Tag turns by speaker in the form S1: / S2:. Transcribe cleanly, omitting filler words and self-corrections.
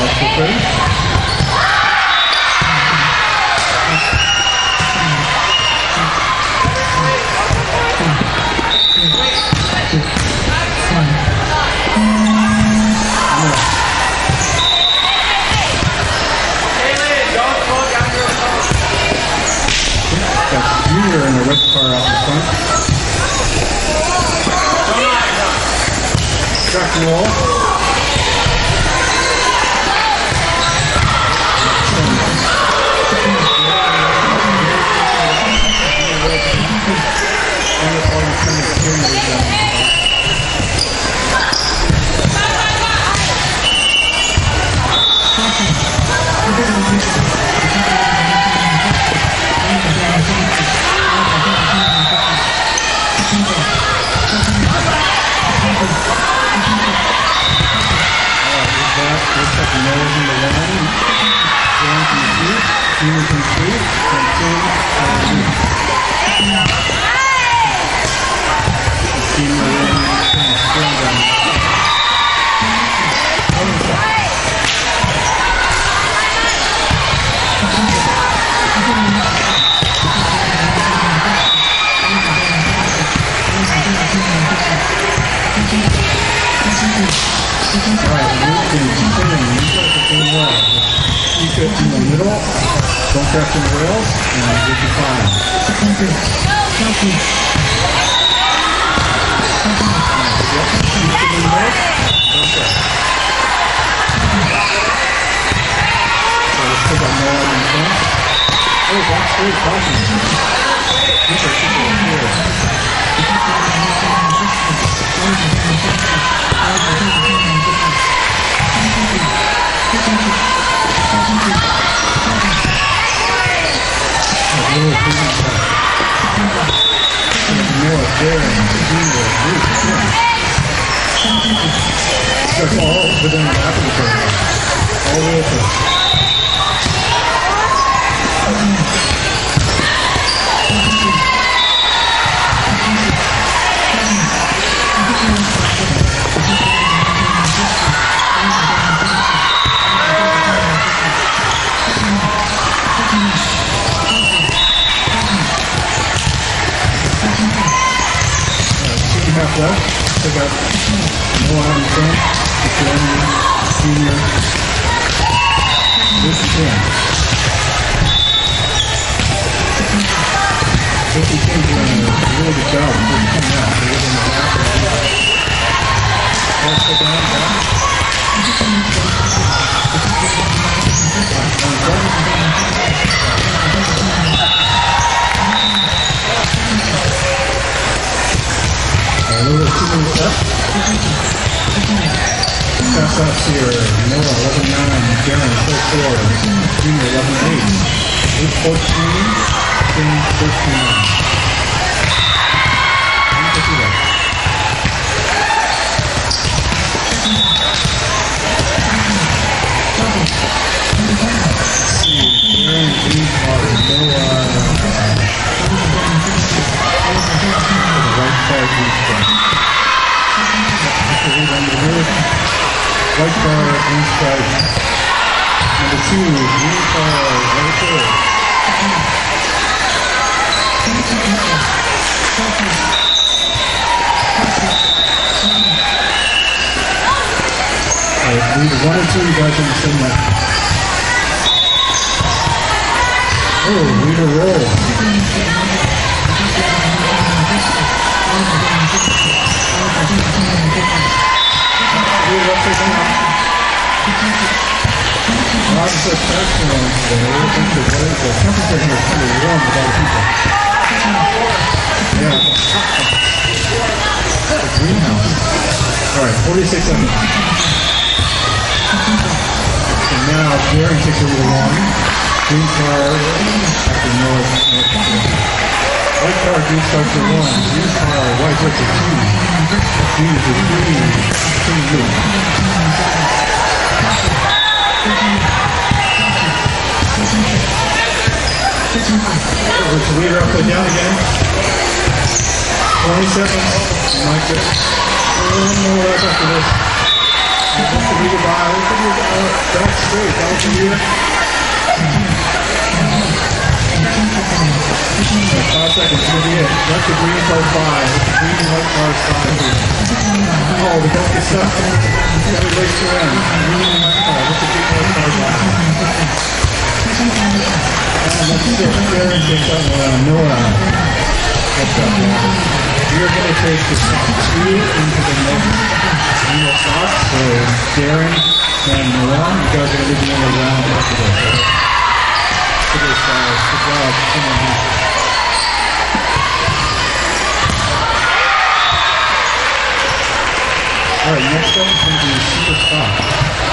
S1: Junior in the red car out the front. Track and roll. In the middle, don't crash in the rails, and you'll be fine. Yep, keep it in the middle, don't crash. So let's put that more in front. Oh, backstage, caution. That's all within the applicator. All the way through. Half left, so got Noah out in front, Junior, this is him. This is him doing a really good job of coming out. They're in the back. Also down, a little bit too many steps. Pass off here. Noah 11-9, Darren 4-4, Junior 11-8, 8-14, James 13-9. White car, green stripe. Number 2, green car, right there. Alright, lead 1 and 2, you guys on the same lap. Oh, leader roll. Lots of traction on today. I think the temperature here is pretty warm with all the people. Yeah. The greenhouse. Alright, 46 seconds. And now Darren takes a little long. Green car after North. White car, green starts for 1. Green car, white gets a 2. Green is a 3. Blue. Let's lead her up and down again. 20 seconds. You might get one more lap after this. Say goodbye. That's straight. That was you. 5 seconds. Gonna be it. That's the green card 5. That's the green and white card 5. Oh, the best is stuck. Every race to end. Green and white card. That's the green and white card 5. And that's it. Darren takes out Noah. What's up, man? We are going to take the top 2 into the next unit box. So Darren and Noah, you guys are going to be in the round after this. Good job. Come on, man. All right, next up is going to be Super Scott.